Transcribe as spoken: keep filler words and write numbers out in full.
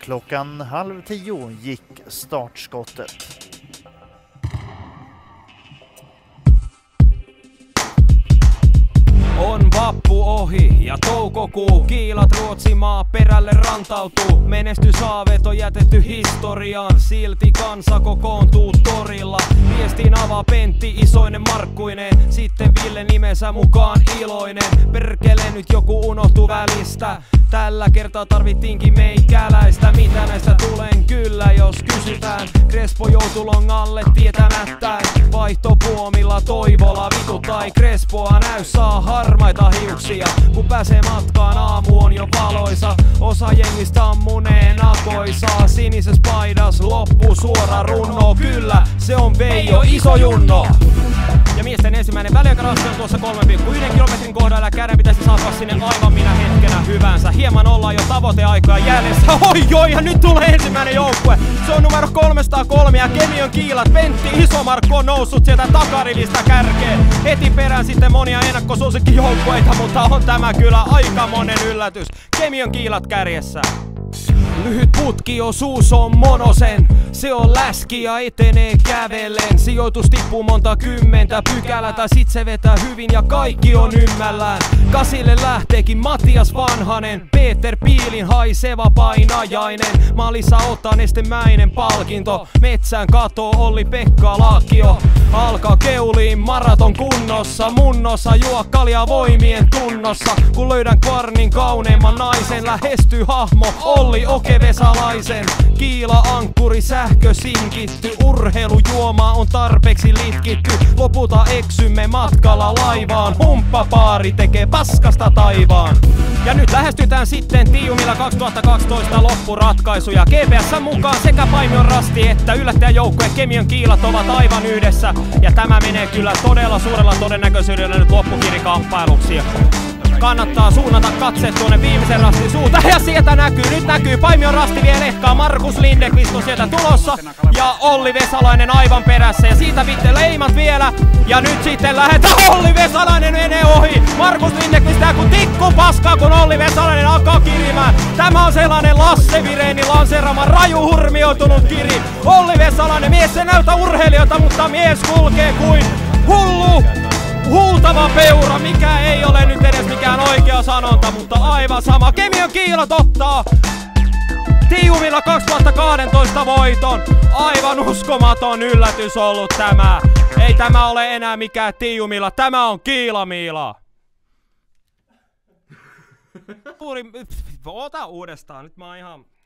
Klockan halv tio gick startskottet. On vappu ohi ja toukokuu, kiilat Ruotsimaa perälle rantautuu. Menestyshaaveet on jätetty historiaan, silti kansa kokoontuu torilla. Viestin avaa Pentti Isoinen Markkuinen, sitten Ville nimensä mukaan iloinen. Perkele nyt joku unohtuu välistä, tällä kertaa tarvittiinkin meikäläistä. Mitä näistä tulen kyllä jos kysytään, Crespo joutuu longalle tietämättään. Vaihtopuomilla Toivola vitu tai Crespoa näy saa harmaita hiuksia. Kun pääsee matkaan aamu on jo valoisa, osa jengistä on muneen akoisaa. Sinisessä paidas loppu suora runno, kyllä se on Veijo iso junno. Ja miesten ensimmäinen väliaikaraste on tuossa kolme pilkku yksi kilometrin kohdalla. Käden pitäisi saada sinne aivan minä hetkenä hyvänsä. Hieman ollaan jo tavoiteaikaa jäljessä. Oi joo, ja nyt tulee ensimmäinen joukkue. Se on numero kolmesataakolme ja Kemion kiilat. Pentti Isomarkku on noussut sieltä takarivistä kärkeen. Heti perään sitten monia ennakkosuosikkijoukkueita, mutta on tämä kyllä aikamoinen yllätys. Kemion kiilat kärjessä. Lyhyt putkiosuus on monosen, se on läski ja etenee kävellen. Sijoitus tippuu monta kymmentä pykälää, tai sit se vetää hyvin ja kaikki on ymmällään. Kasille lähteekin Matias Vanhanen, Peter Piilin haiseva painajainen. Malissa ottaa nestemäinen palkinto, metsään katoo Olli-Pekka Laakio. Alkaa keuliin maraton kunnossa, munnossa juo kaljaa voimien tunnossa. Kun löydän kvarnin kauneimman naisen, lähestyy hahmo Olli Okevesalaisen. Kiila ankkuri sähkö sinkitty, urheilujuoma on tarpeeksi litkitty. Lopulta eksymme matkalla laivaan, humppapaari tekee paskasta taivaan. Ja nyt lähestytään sitten Tiiumilla kaksituhattakaksitoista loppuratkaisuja. G P S mukaan sekä Paimion Rasti että yllättäjäjoukkue Kemion kiilat ovat aivan yhdessä. Ja tämä menee kyllä todella suurella todennäköisyydellä nyt loppukirikamppailuksi. Kannattaa suunnata katseet tuonne viimeisen rastin suuntaan. Ja sieltä näkyy, nyt näkyy Paimion Rasti vie lehkaa. Markus Lindekvist on sieltä tulossa. Ja Olli Vesalainen aivan perässä. Ja siitä sitten leimat vielä. Ja nyt sitten lähdetään. Olli Vesalainen menee ohi. Markus Lindekvist tää kun tikku paskaa, kun Olli Vesalainen alkaa kirimään. Tämä on sellainen Lasse Virenin lanseerama raju hurmioitunut kiri. Olli Vesalainen, mies se näytä urheilijoita, mutta mies kulkee kuin hullu. Huutava peura, mikä ei ole nyt edes mikään oikea sanonta, mutta aivan sama. Kemion kiilat ottaa Tiiumilla kaksituhattakaksitoista voiton. Aivan uskomaton yllätys ollut tämä. Ei tämä ole enää mikään Tiiumilla, tämä on Kiilamiila. Ota uudestaan, nyt mä oon ihan...